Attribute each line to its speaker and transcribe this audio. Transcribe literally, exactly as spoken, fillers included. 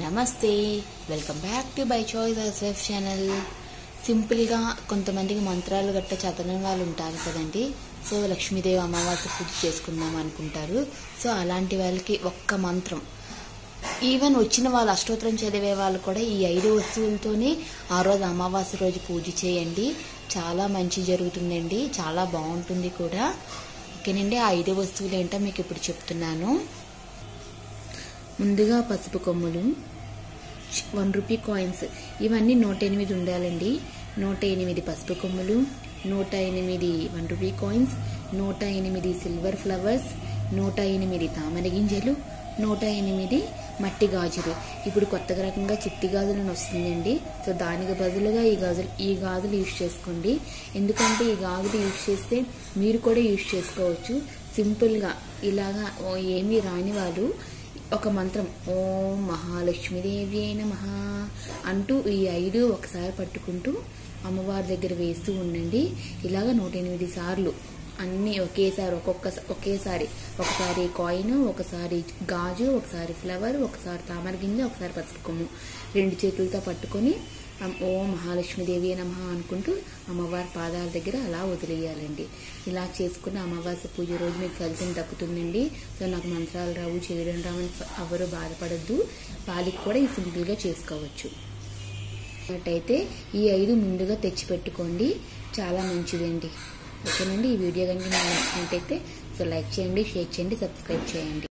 Speaker 1: నమస్తే, welcome back to by choice S ఛానల్. Channel కొంతమందికి మంత్రాలు గట్ట చదవని వాళ్ళు ఉంటారు కదండి. సో లక్ష్మీదేవి అమావాస్య పూజ చేసుకుందాం అనుకుంటారు. సో అలాంటి వాళ్ళకి ఒక్క మంత్రం, ఈవెన్ వచ్చిన వాళ్ళు అష్టోత్తరం చదివే వాళ్ళు కూడా ఈ ఐదు వస్తువులతోనే ఆ రోజు అమావాస్య రోజు పూజ చేయండి. చాలా మంచి జరుగుతుందండి, చాలా బాగుంటుంది కూడా. ఓకేనండి, ఆ ఐదు వస్తువులు ఏంటో మీకు ఇప్పుడు చెప్తున్నాను. ముందుగా పసుపు కొమ్ములు, వన్ రూపీ కాయిన్స్, ఇవన్నీ నూట ఎనిమిది ఉండాలండి. నూట ఎనిమిది పసుపు కొమ్ములు, నూట ఎనిమిది వన్ రూపీ కాయిన్స్, నూట ఎనిమిది సిల్వర్ ఫ్లవర్స్, నూట ఎనిమిది తామర గింజలు, నూట ఎనిమిది మట్టి గాజులు. ఇప్పుడు కొత్తగా రకంగా చిట్టి గాజులు వస్తుందండి. సో దానికి బదులుగా ఈ గాజులు ఈ గాజులు యూజ్ చేసుకోండి. ఎందుకంటే ఈ గాజులు యూజ్ చేస్తే మీరు కూడా యూజ్ చేసుకోవచ్చు. సింపుల్గా ఇలాగా ఏమీ రాని వాళ్ళు ఒక మంత్రం ఓం మహాలక్ష్మీదేవి నమః అంటూ ఈ ఐదు ఒకసారి పట్టుకుంటూ అమ్మవారి దగ్గర వేస్తూ ఉండండి. ఇలాగ నూట ఎనిమిది సార్లు అన్నీ ఒకేసారి ఒక్కొక్క ఒకేసారి ఒకసారి కాయిన్, ఒకసారి గాజు, ఒకసారి ఫ్లవర్, ఒకసారి తామర గింజ, ఒకసారి పసుపు కొమ్ము రెండు చేతులతో పట్టుకొని ఓం మహాలక్ష్మీదేవి నమః అనుకుంటూ అమ్మవారి పాదాల దగ్గర అలా వదిలేయాలండి. ఇలా చేసుకున్న అమావాస్య పూజ రోజు మీకు ఫలితం దక్కుతుందండి. సో నాకు మంత్రాలు రావు, చేయడం రావని ఎవరు బాధపడద్దు, వాళ్ళకి కూడా ఈ సింపుల్గా చేసుకోవచ్చు. అయితే ఈ ఐదు ముందుగా తెచ్చిపెట్టుకోండి, చాలా మంచిదండి. ఓకేనండి, ఈ వీడియో కనుక మీకు నచ్చినట్టయితే సో లైక్ చేయండి, షేర్ చేయండి, సబ్స్క్రైబ్ చేయండి.